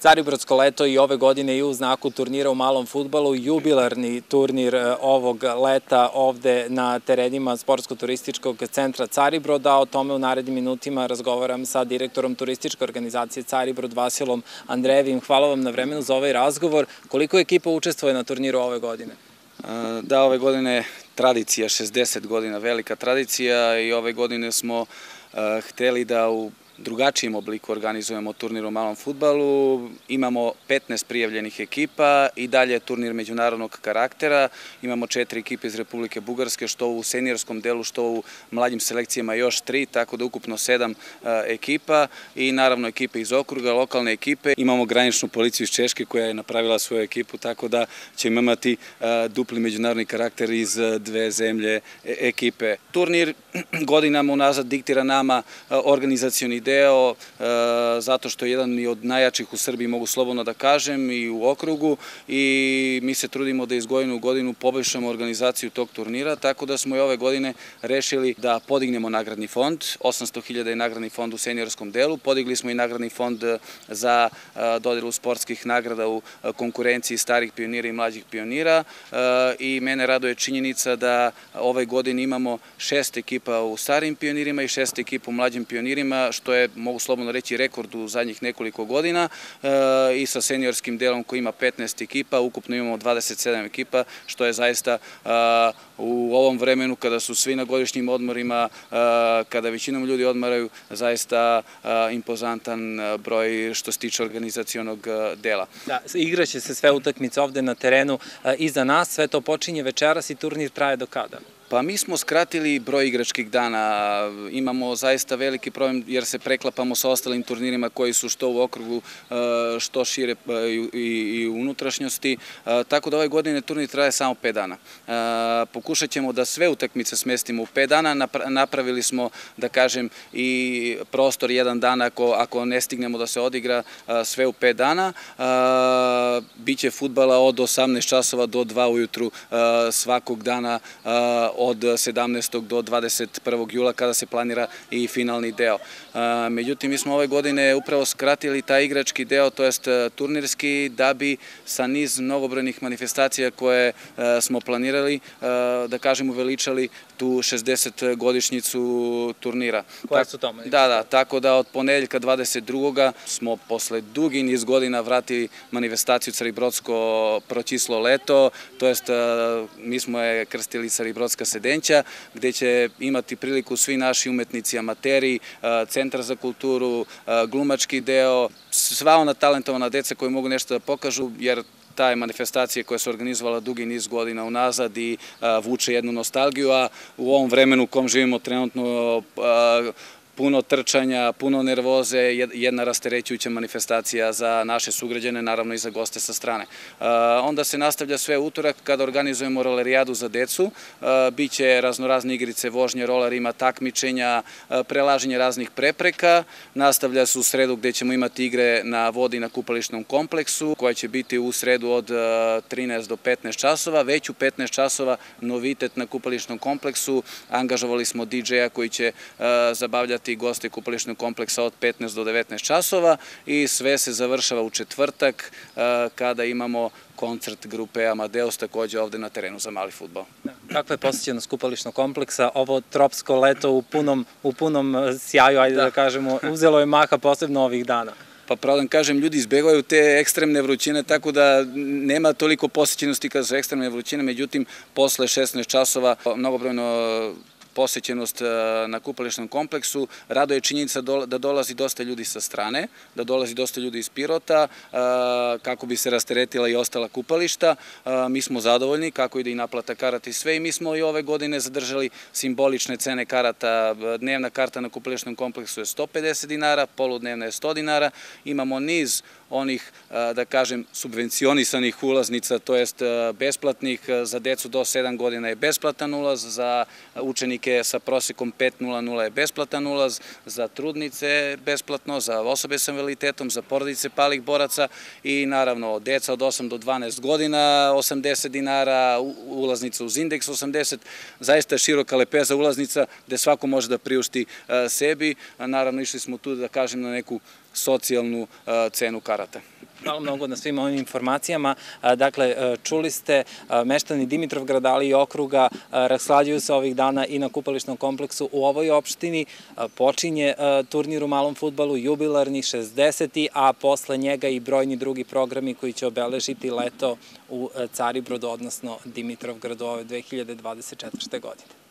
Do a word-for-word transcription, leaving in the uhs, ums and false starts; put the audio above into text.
Caribrodsko leto i ove godine i u znaku turnira u malom fudbalu, jubilarni turnir ovog leta ovde na terenima Sportsko-turističkog centra Caribroda. O tome u narednim minutima razgovaram sa direktorom turističke organizacije Caribrod, Vasilom Andrejevim. Hvala vam na vremenu za ovaj razgovor. Koliko ekipa učestvuje na turniru ove godine? Da, ove godine tradicija, šezdeset godina, velika tradicija, i ove godine smo hteli da u drugačijem obliku organizujemo turnir u malom fudbalu. Imamo petnaest prijavljenih ekipa i dalje turnir međunarodnog karaktera. Imamo četiri ekipe iz Republike Bugarske, što u seniorskom delu, što u mlađim selekcijama još tri, tako da ukupno sedam ekipa i naravno ekipe iz okruga, lokalne ekipe. Imamo graničnu policiju iz Češke koja je napravila svoju ekipu, tako da ćemo imati dupli međunarodni karakter iz dve zemlje ekipe. Turnir godinama unazad diktira nama organizacioni deo, zato što je jedan od najjačih u Srbiji, mogu slobodno da kažem, i u okrugu, i mi se trudimo da iz godine u godinu poboljšamo organizaciju tog turnira, tako da smo i ove godine rešili da podignemo nagradni fond. osamsto hiljada je nagradni fond u seniorskom delu, podigli smo i nagradni fond za dodelu sportskih nagrada u konkurenciji starih pionira i mlađih pionira, i mene raduje činjenica da ove godine imamo šest ekipa u starim pionirima i šest ekipa u mlađim pionirima, što je, mogu slobodno reći, rekord u zadnjih nekoliko godina, i sa seniorskim delom koji ima petnaest ekipa, ukupno imamo dvadeset sedam ekipa, što je zaista u ovom vremenu kada su svi na godišnjim odmorima, kada većinom ljudi odmaraju, zaista impozantan broj što se tiče organizacionog dela. Da, igraće se sve utakmice ovde na terenu iza nas, sve to počinje večeras i turnir traje do kada? Pa mi smo skratili broj igračkih dana, imamo zaista veliki problem jer se preklapamo sa ostalim turnirima koji su što u okrugu, što šire i u unutrašnjosti, tako da ove godine turnir traje samo pet dana. Pokušat ćemo da sve utakmice smestimo u pet dana, napravili smo, da kažem, i prostor jedan dan ako ne stignemo da se odigra sve u pet dana. Biće fudbala od osamnaest časova do dva ujutru svakog dana, od sedamnaestog do dvadeset prvog jula kada se planira i finalni deo. Međutim, mi smo ove godine upravo skratili taj igrački deo, to jest turnirski, da bi sa niz mnogobrojnih manifestacija koje smo planirali, da kažem, uveličali tu šezdeset godišnjicu turnira. Koje su to manifestacije? Da, da, tako da od ponedeljka dvadeset drugog smo posle dugi niz godina vratili manifestaciju Caribrodsko pročislo leto, to jest mi smo je krstili Caribrodska sedenća, gde će imati priliku svi naši umetnici, amateri, centar za kulturu, glumački deo, sva ona talentovana deca koji mogu nešto da pokažu, jer ta je manifestacija koja se organizovala dugi niz godina unazad i vuče jednu nostalgiju, a u ovom vremenu u kom živimo trenutno puno trčanja, puno nervoze, jedna rasterećujuća manifestacija za naše sugrađane, naravno i za goste sa strane. Onda se nastavlja sve utorak kada organizujemo rolerijadu za decu, biće raznorazne igrice, vožnje rolerima, takmičenja, prelaženje raznih prepreka, nastavlja se u sredu gde ćemo imati igre na vodi na kupališnom kompleksu, koja će biti u sredu od trinaest do petnaest časova, već u petnaest časova novitet na kupališnom kompleksu, angažovali smo di džeja koji će zabavljati goste kupališnog kompleksa od petnaest do devetnaest časova, i sve se završava u četvrtak kada imamo koncert grupe Amadeus takođe ovde na terenu za mali fudbal. Kakva je posjećenost kupališnog kompleksa? Ovo tropsko leto u punom sjaju, ajde da kažemo, uzelo je maha posebno ovih dana. Pa pravo da kažem, ljudi izbegavaju te ekstremne vrućine, tako da nema toliko posjećenosti kada su ekstremne vrućine, međutim, posle šesnaest časova mnogobrojno posećenost na kupališnom kompleksu. Rado je činjenica da dolazi dosta ljudi sa strane, da dolazi dosta ljudi iz Pirota, kako bi se rasteretila i ostala kupališta. Mi smo zadovoljni, kako ide i naplata karata i sve, i mi smo i ove godine zadržali simbolične cene karata. Dnevna karta na kupališnom kompleksu je sto pedeset dinara, poludnevna je sto dinara. Imamo niz onih, da kažem, subvencionisanih ulaznica, to jest besplatnih. Za decu do sedam godina je besplatan ulaz, za učenike sa prosekom pet nula nula je besplatan ulaz, za trudnice je besplatno, za osobe sa invaliditetom, za porodice palih boraca, i naravno deca od osam do dvanaest godina osamdeset dinara, ulaznica uz indeks osamdeset, zaista široka lepeza ulaznica gde svako može da priušti sebi. Naravno, išli smo tu, da kažem, na neku socijalnu cenu karata. Hvala mnogo na svim ovim informacijama. Dakle, čuli ste, meštani Dimitrovgrada, ali i okruga raslađuju se ovih dana i na kupališnom kompleksu u ovoj opštini. Počinje turnir u malom fudbalu, jubilarni šezdeseti, a posle njega i brojni drugi programi koji će obeležiti leto u Caribrodu, odnosno Dimitrovgradu ove dve hiljade dvadeset četvrte. godine.